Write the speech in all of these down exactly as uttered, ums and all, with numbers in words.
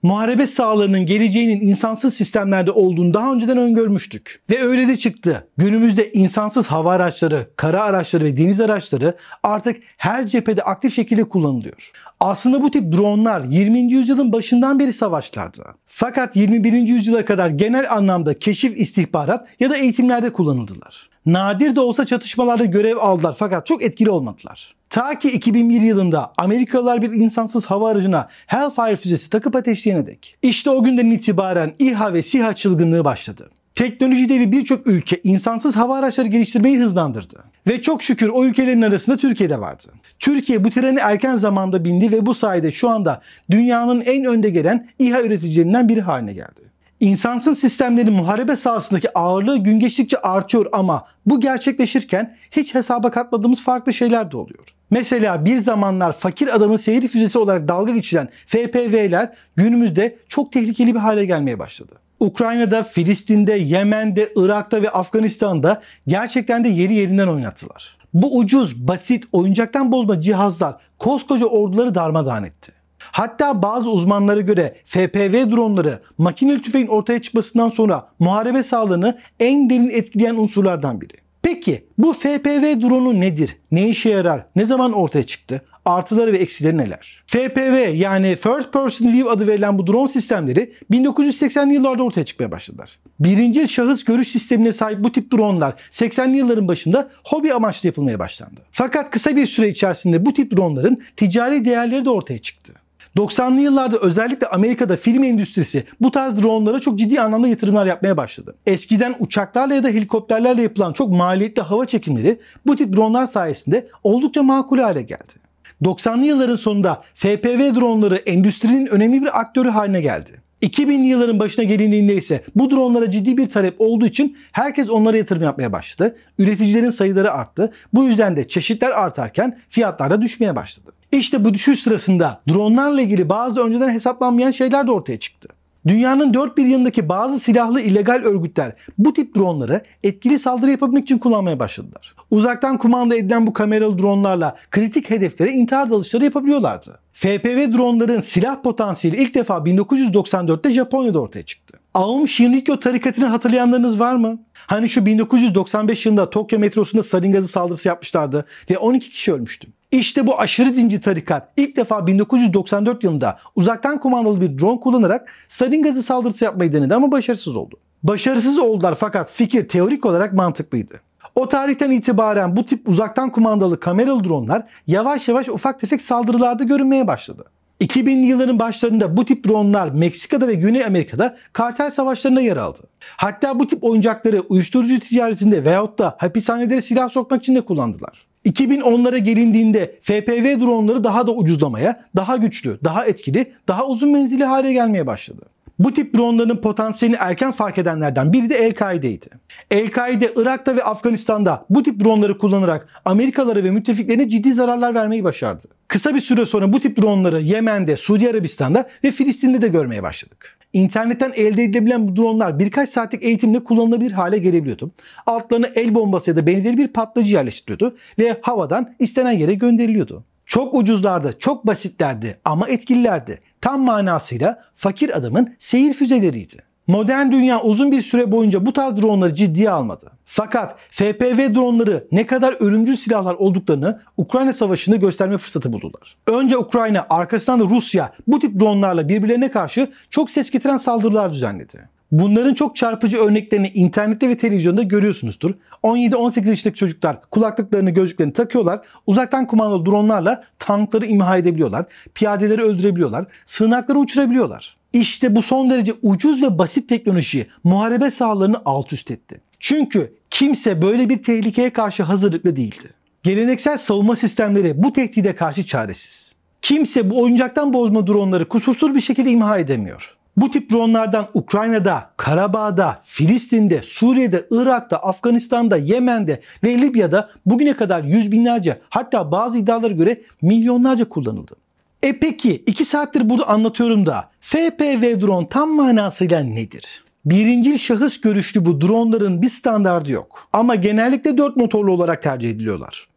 Muharebe sahalarının geleceğinin insansız sistemlerde olduğunu daha önceden öngörmüştük. Ve öyle de çıktı. Günümüzde insansız hava araçları, kara araçları ve deniz araçları artık her cephede aktif şekilde kullanılıyor. Aslında bu tip dronlar yirminci yüzyılın başından beri savaşlardı. Fakat yirmi birinci yüzyıla kadar genel anlamda keşif, istihbarat ya da eğitimlerde kullanıldılar. Nadir de olsa çatışmalarda görev aldılar fakat çok etkili olmadılar. Ta ki iki bin bir yılında Amerikalılar bir insansız hava aracına Hellfire füzesi takıp ateşleyene dek. İşte o günden itibaren İHA ve SİHA çılgınlığı başladı. Teknoloji devi birçok ülke insansız hava araçları geliştirmeyi hızlandırdı. Ve çok şükür o ülkelerin arasında Türkiye de vardı. Türkiye bu treni erken zamanda bindi ve bu sayede şu anda dünyanın en önde gelen İHA üreticilerinden biri haline geldi. İnsansız sistemlerin muharebe sahasındaki ağırlığı gün geçtikçe artıyor ama bu gerçekleşirken hiç hesaba katmadığımız farklı şeyler de oluyor. Mesela bir zamanlar fakir adamın seyir füzesi olarak dalga geçilen F P V'ler günümüzde çok tehlikeli bir hale gelmeye başladı. Ukrayna'da, Filistin'de, Yemen'de, Irak'ta ve Afganistan'da gerçekten de yeri yerinden oynattılar. Bu ucuz, basit, oyuncaktan bozma cihazlar koskoca orduları darmadağın etti. Hatta bazı uzmanlara göre F P V dronları makineli tüfeğin ortaya çıkmasından sonra muharebe sahalarını en derin etkileyen unsurlardan biri. Peki bu F P V drone'u nedir? Ne işe yarar? Ne zaman ortaya çıktı? Artıları ve eksileri neler? F P V yani First Person View adı verilen bu drone sistemleri bin dokuz yüz seksenli yıllarda ortaya çıkmaya başladılar. Birinci şahıs görüş sistemine sahip bu tip dronelar seksenli yılların başında hobi amaçlı yapılmaya başlandı. Fakat kısa bir süre içerisinde bu tip droneların ticari değerleri de ortaya çıktı. doksanlı yıllarda özellikle Amerika'da film endüstrisi bu tarz dronlara çok ciddi anlamda yatırımlar yapmaya başladı. Eskiden uçaklarla ya da helikopterlerle yapılan çok maliyetli hava çekimleri bu tip dronlar sayesinde oldukça makul hale geldi. doksanlı yılların sonunda F P V dronları endüstrinin önemli bir aktörü haline geldi. iki binli yılların başına gelindiğinde ise bu dronlara ciddi bir talep olduğu için herkes onlara yatırım yapmaya başladı. Üreticilerin sayıları arttı. Bu yüzden de çeşitler artarken fiyatlar da düşmeye başladı. İşte bu düşüş sırasında dronlarla ilgili bazı önceden hesaplanmayan şeyler de ortaya çıktı. Dünyanın dört bir yanındaki bazı silahlı illegal örgütler bu tip dronları etkili saldırı yapabilmek için kullanmaya başladılar. Uzaktan kumanda edilen bu kameralı dronlarla kritik hedeflere intihar dalışları yapabiliyorlardı. F P V dronların silah potansiyeli ilk defa bin dokuz yüz doksan dörtte Japonya'da ortaya çıktı. Aum Shinrikyo tarikatını hatırlayanlarınız var mı? Hani şu bin dokuz yüz doksan beş yılında Tokyo metrosunda sarin gazı saldırısı yapmışlardı ve on iki kişi ölmüştü. İşte bu aşırı dinci tarikat ilk defa bin dokuz yüz doksan dört yılında uzaktan kumandalı bir drone kullanarak sarin gazı saldırısı yapmayı denedi ama başarısız oldu. Başarısız oldular fakat fikir teorik olarak mantıklıydı. O tarihten itibaren bu tip uzaktan kumandalı kameralı dronlar yavaş yavaş ufak tefek saldırılarda görünmeye başladı. iki binli yılların başlarında bu tip dronlar Meksika'da ve Güney Amerika'da kartel savaşlarında yer aldı. Hatta bu tip oyuncakları uyuşturucu ticaretinde veyahut da hapishanelere silah sokmak için de kullandılar. iki bin onlara gelindiğinde F P V dronları daha da ucuzlamaya, daha güçlü, daha etkili, daha uzun menzilli hale gelmeye başladı. Bu tip dronların potansiyelini erken fark edenlerden biri de El-Kaide'ydi. El-Kaide Irak'ta ve Afganistan'da bu tip dronları kullanarak Amerikalılara ve müttefiklerine ciddi zararlar vermeyi başardı. Kısa bir süre sonra bu tip dronları Yemen'de, Suudi Arabistan'da ve Filistin'de de görmeye başladık. İnternetten elde edilebilen bu dronlar birkaç saatlik eğitimle kullanılabilir hale gelebiliyordu. Altlarına el bombası ya da benzeri bir patlayıcı yerleştiriyordu ve havadan istenen yere gönderiliyordu. Çok ucuzlardı, çok basitlerdi ama etkililerdi. Tam manasıyla fakir adamın seyir füzeleriydi. Modern dünya uzun bir süre boyunca bu tarz dronları ciddiye almadı. Fakat F P V dronları ne kadar ölümcül silahlar olduklarını Ukrayna Savaşı'nda gösterme fırsatı buldular. Önce Ukrayna, arkasından da Rusya bu tip dronlarla birbirlerine karşı çok ses getiren saldırılar düzenledi. Bunların çok çarpıcı örneklerini internette ve televizyonda görüyorsunuzdur. on yedi on sekiz yaşındaki çocuklar kulaklıklarını, gözlüklerini takıyorlar. Uzaktan kumandalı dronlarla tankları imha edebiliyorlar. Piyadeleri öldürebiliyorlar. Sığınakları uçurabiliyorlar. İşte bu son derece ucuz ve basit teknoloji muharebe sahalarını alt üst etti. Çünkü kimse böyle bir tehlikeye karşı hazırlıklı değildi. Geleneksel savunma sistemleri bu tehdide karşı çaresiz. Kimse bu oyuncaktan bozma dronları kusursuz bir şekilde imha edemiyor. Bu tip dronlardan Ukrayna'da, Karabağ'da, Filistin'de, Suriye'de, Irak'ta, Afganistan'da, Yemen'de ve Libya'da bugüne kadar yüz binlerce, hatta bazı iddialara göre milyonlarca kullanıldı. E peki iki saattir bunu anlatıyorum da F P V drone tam manasıyla nedir? Birincil şahıs görüşlü bu dronların bir standardı yok. Ama genellikle dört motorlu olarak tercih ediliyorlar.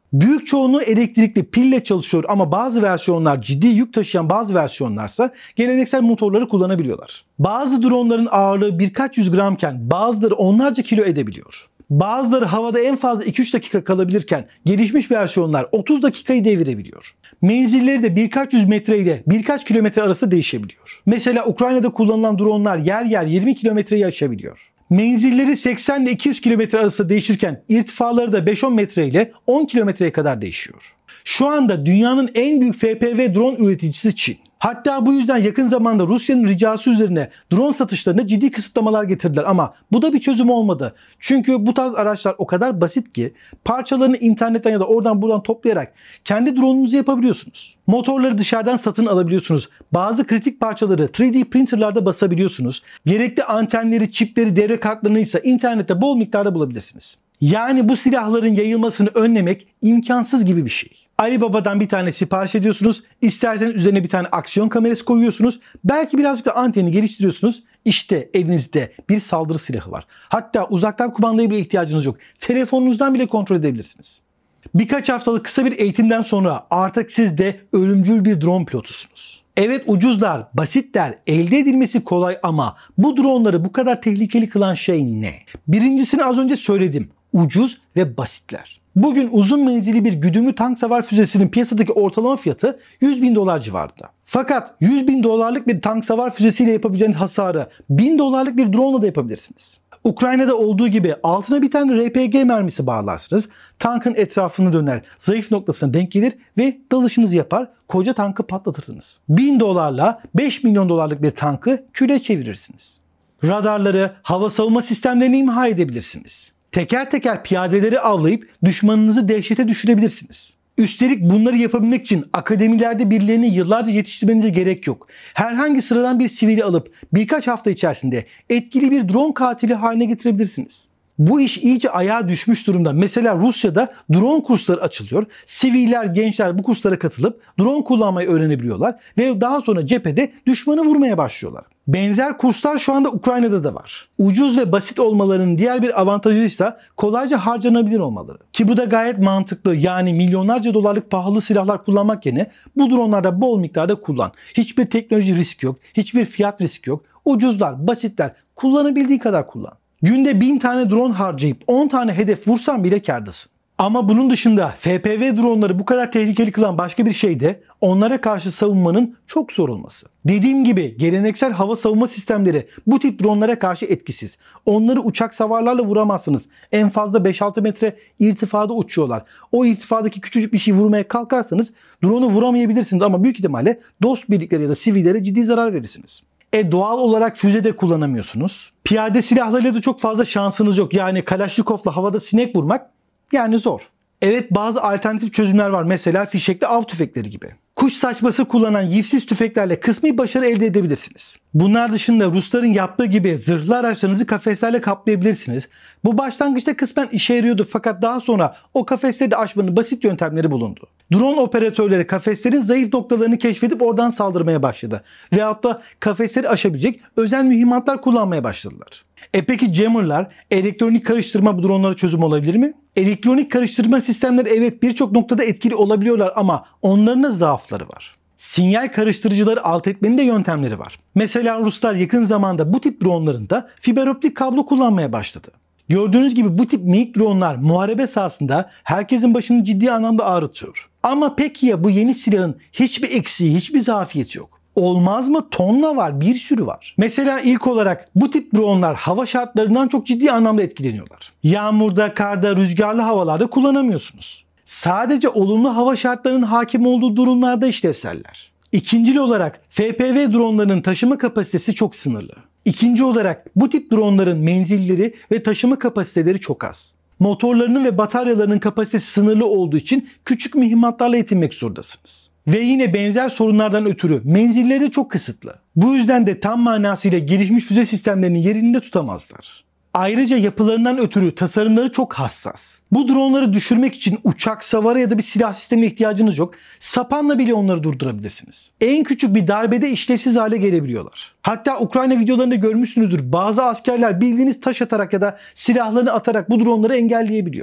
Büyük çoğunluğu elektrikli pille çalışıyor ama bazı versiyonlar, ciddi yük taşıyan bazı versiyonlarsa geleneksel motorları kullanabiliyorlar. Bazı dronların ağırlığı birkaç yüz gramken bazıları onlarca kilo edebiliyor. Bazıları havada en fazla iki üç dakika kalabilirken gelişmiş versiyonlar otuz dakikayı devirebiliyor. Menzilleri de birkaç yüz metre ile birkaç kilometre arasında değişebiliyor. Mesela Ukrayna'da kullanılan dronlar yer yer yirmi kilometreyi aşabiliyor. Menzilleri seksen ile iki yüz kilometre arasında değişirken irtifaları da beş on metre ile on kilometreye kadar değişiyor. Şu anda dünyanın en büyük F P V drone üreticisi Çin. Hatta bu yüzden yakın zamanda Rusya'nın ricası üzerine drone satışlarına ciddi kısıtlamalar getirdiler ama bu da bir çözüm olmadı. Çünkü bu tarz araçlar o kadar basit ki parçalarını internetten ya da oradan buradan toplayarak kendi drone'unuzu yapabiliyorsunuz. Motorları dışarıdan satın alabiliyorsunuz. Bazı kritik parçaları üç D printerlarda basabiliyorsunuz. Gerekli antenleri, çipleri, devre kartlarını ise internette bol miktarda bulabilirsiniz. Yani bu silahların yayılmasını önlemek imkansız gibi bir şey. Alibaba'dan bir tane sipariş ediyorsunuz. İsterseniz üzerine bir tane aksiyon kamerası koyuyorsunuz. Belki birazcık da anteni geliştiriyorsunuz. İşte elinizde bir saldırı silahı var. Hatta uzaktan kumandaya bile ihtiyacınız yok. Telefonunuzdan bile kontrol edebilirsiniz. Birkaç haftalık kısa bir eğitimden sonra artık siz de ölümcül bir drone pilotusunuz. Evet, ucuzlar, basitler, elde edilmesi kolay ama bu dronları bu kadar tehlikeli kılan şey ne? Birincisini az önce söyledim. Ucuz ve basitler. Bugün uzun menzilli bir güdümlü tank savar füzesinin piyasadaki ortalama fiyatı yüz bin dolar civarında. Fakat yüz bin dolarlık bir tank savar füzesiyle yapabileceğiniz hasarı bin dolarlık bir drone ile de yapabilirsiniz. Ukrayna'da olduğu gibi altına bir tane R P G mermisi bağlarsınız. Tankın etrafını döner, zayıf noktasına denk gelir ve dalışınızı yapar, koca tankı patlatırsınız. bin dolarla beş milyon dolarlık bir tankı küle çevirirsiniz. Radarları, hava savunma sistemlerini imha edebilirsiniz. Teker teker piyadeleri avlayıp düşmanınızı dehşete düşürebilirsiniz. Üstelik bunları yapabilmek için akademilerde birilerini yıllarca yetiştirmenize gerek yok. Herhangi sıradan bir sivili alıp birkaç hafta içerisinde etkili bir drone katili haline getirebilirsiniz. Bu iş iyice ayağa düşmüş durumda. Mesela Rusya'da drone kursları açılıyor. Siviller, gençler bu kurslara katılıp drone kullanmayı öğrenebiliyorlar ve daha sonra cephede düşmanı vurmaya başlıyorlar. Benzer kurslar şu anda Ukrayna'da da var. Ucuz ve basit olmalarının diğer bir avantajı ise kolayca harcanabilir olmaları. Ki bu da gayet mantıklı. Yani milyonlarca dolarlık pahalı silahlar kullanmak yerine bu dronlarda bol miktarda kullan. Hiçbir teknoloji risk yok, hiçbir fiyat risk yok. Ucuzlar, basitler, kullanabildiği kadar kullan. Günde bin tane drone harcayıp on tane hedef vursan bile kârdasın. Ama bunun dışında F P V dronları bu kadar tehlikeli kılan başka bir şey de onlara karşı savunmanın çok zor olması. Dediğim gibi geleneksel hava savunma sistemleri bu tip dronlara karşı etkisiz. Onları uçak savarlarla vuramazsınız. En fazla beş altı metre irtifada uçuyorlar. O irtifadaki küçücük bir şey vurmaya kalkarsanız drone'u vuramayabilirsiniz ama büyük ihtimalle dost birlikleri ya da sivillere ciddi zarar verirsiniz. E doğal olarak füze de kullanamıyorsunuz. Piyade silahlarıyla da çok fazla şansınız yok. Yani Kalaşnikov'la havada sinek vurmak yani zor. Evet, bazı alternatif çözümler var. Mesela fişekli av tüfekleri gibi. Kuş saçması kullanan yivsiz tüfeklerle kısmi başarı elde edebilirsiniz. Bunlar dışında Rusların yaptığı gibi zırhlı araçlarınızı kafeslerle kaplayabilirsiniz. Bu başlangıçta kısmen işe yarıyordu fakat daha sonra o kafesleri de aşmanın basit yöntemleri bulundu. Drone operatörleri kafeslerin zayıf noktalarını keşfedip oradan saldırmaya başladı. Veyahut da kafesleri aşabilecek özel mühimmatlar kullanmaya başladılar. E peki jammerlar, elektronik karıştırma bu dronlara çözüm olabilir mi? Elektronik karıştırma sistemleri evet birçok noktada etkili olabiliyorlar ama onların da zaafları var. Sinyal karıştırıcıları alt etmenin de yöntemleri var. Mesela Ruslar yakın zamanda bu tip dronlarında fiber optik kablo kullanmaya başladı. Gördüğünüz gibi bu tip minik dronlar muharebe sahasında herkesin başını ciddi anlamda ağrıtıyor. Ama peki ya bu yeni silahın hiçbir eksiği, hiçbir zafiyeti yok? Olmaz mı? Tonla var, bir sürü var. Mesela ilk olarak bu tip dronlar hava şartlarından çok ciddi anlamda etkileniyorlar. Yağmurda, karda, rüzgarlı havalarda kullanamıyorsunuz. Sadece olumlu hava şartlarının hakim olduğu durumlarda işlevseller. İkincil olarak F P V dronlarının taşıma kapasitesi çok sınırlı. İkinci olarak bu tip dronların menzilleri ve taşıma kapasiteleri çok az. Motorlarının ve bataryalarının kapasitesi sınırlı olduğu için küçük mühimmatlarla yetinmek zorundasınız. Ve yine benzer sorunlardan ötürü menzilleri de çok kısıtlı. Bu yüzden de tam manasıyla gelişmiş füze sistemlerinin yerini de tutamazlar. Ayrıca yapılarından ötürü tasarımları çok hassas. Bu dronları düşürmek için uçak, savara ya da bir silah sistemine ihtiyacınız yok. Sapanla bile onları durdurabilirsiniz. En küçük bir darbede işlevsiz hale gelebiliyorlar. Hatta Ukrayna videolarında görmüşsünüzdür. Bazı askerler bildiğiniz taş atarak ya da silahlarını atarak bu dronları engelleyebiliyor.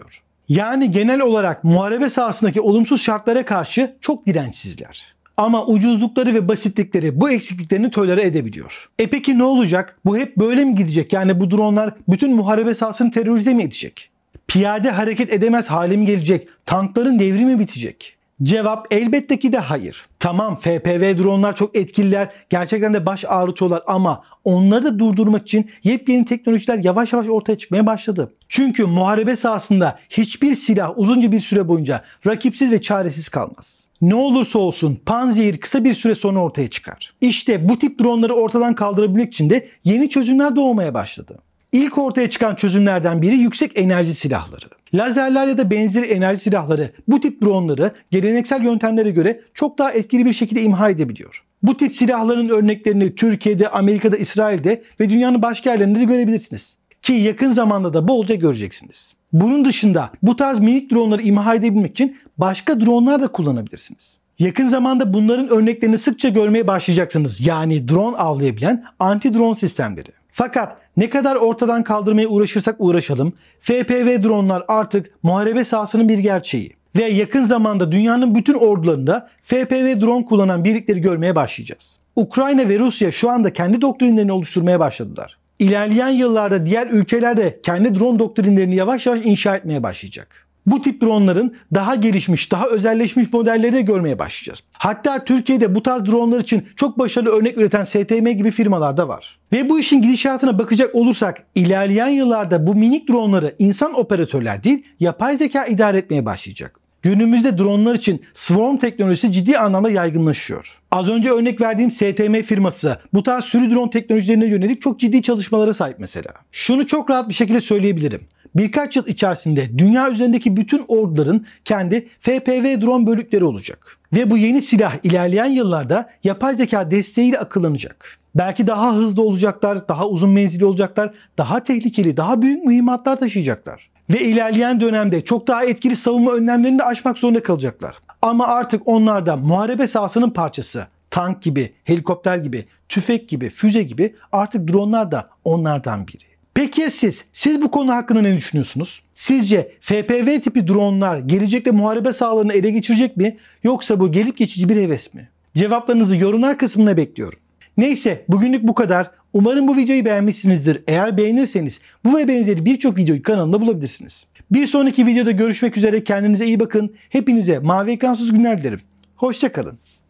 Yani genel olarak muharebe sahasındaki olumsuz şartlara karşı çok dirençsizler. Ama ucuzlukları ve basitlikleri bu eksikliklerini tolere edebiliyor. E peki ne olacak? Bu hep böyle mi gidecek? Yani bu dronlar bütün muharebe sahasını terörize mi edecek? Piyade hareket edemez hale mi gelecek? Tankların devri mi bitecek? Cevap elbette ki de hayır. Tamam, F P V dronlar çok etkililer, gerçekten de baş ağrıtıyorlar ama onları da durdurmak için yepyeni teknolojiler yavaş yavaş ortaya çıkmaya başladı. Çünkü muharebe sahasında hiçbir silah uzunca bir süre boyunca rakipsiz ve çaresiz kalmaz. Ne olursa olsun panzehir kısa bir süre sonra ortaya çıkar. İşte bu tip dronları ortadan kaldırabilmek için de yeni çözümler doğmaya başladı. İlk ortaya çıkan çözümlerden biri yüksek enerji silahları. Lazerler ya da benzeri enerji silahları bu tip dronları geleneksel yöntemlere göre çok daha etkili bir şekilde imha edebiliyor. Bu tip silahların örneklerini Türkiye'de, Amerika'da, İsrail'de ve dünyanın başka yerlerinde de görebilirsiniz. Ki yakın zamanda da bolca göreceksiniz. Bunun dışında bu tarz minik dronları imha edebilmek için başka dronlar da kullanabilirsiniz. Yakın zamanda bunların örneklerini sıkça görmeye başlayacaksınız. Yani drone avlayabilen anti-drone sistemleri. Fakat ne kadar ortadan kaldırmaya uğraşırsak uğraşalım, F P V dronlar artık muharebe sahasının bir gerçeği. Ve yakın zamanda dünyanın bütün ordularında F P V drone kullanan birlikleri görmeye başlayacağız. Ukrayna ve Rusya şu anda kendi doktrinlerini oluşturmaya başladılar. İlerleyen yıllarda diğer ülkeler de kendi drone doktrinlerini yavaş yavaş inşa etmeye başlayacak. Bu tip dronların daha gelişmiş, daha özelleşmiş modelleri de görmeye başlayacağız. Hatta Türkiye'de bu tarz dronlar için çok başarılı örnek üreten S T M gibi firmalar da var. Ve bu işin gidişatına bakacak olursak ilerleyen yıllarda bu minik dronları insan operatörler değil, yapay zeka idare etmeye başlayacak. Günümüzde dronlar için swarm teknolojisi ciddi anlamda yaygınlaşıyor. Az önce örnek verdiğim S T M firması bu tarz sürü drone teknolojilerine yönelik çok ciddi çalışmalara sahip mesela. Şunu çok rahat bir şekilde söyleyebilirim. Birkaç yıl içerisinde dünya üzerindeki bütün orduların kendi F P V drone bölükleri olacak. Ve bu yeni silah ilerleyen yıllarda yapay zeka desteğiyle akıllanacak. Belki daha hızlı olacaklar, daha uzun menzilli olacaklar, daha tehlikeli, daha büyük mühimmatlar taşıyacaklar. Ve ilerleyen dönemde çok daha etkili savunma önlemlerini de aşmak zorunda kalacaklar. Ama artık onlar da muharebe sahasının parçası. Tank gibi, helikopter gibi, tüfek gibi, füze gibi artık dronlar da onlardan biri. Peki ya siz? Siz bu konu hakkında ne düşünüyorsunuz? Sizce F P V tipi dronlar gelecekte muharebe sahalarını ele geçirecek mi? Yoksa bu gelip geçici bir heves mi? Cevaplarınızı yorumlar kısmına bekliyorum. Neyse, bugünlük bu kadar. Umarım bu videoyu beğenmişsinizdir. Eğer beğenirseniz bu ve benzeri birçok videoyu kanalımda bulabilirsiniz. Bir sonraki videoda görüşmek üzere. Kendinize iyi bakın. Hepinize mavi ekransız günler dilerim. Hoşça kalın.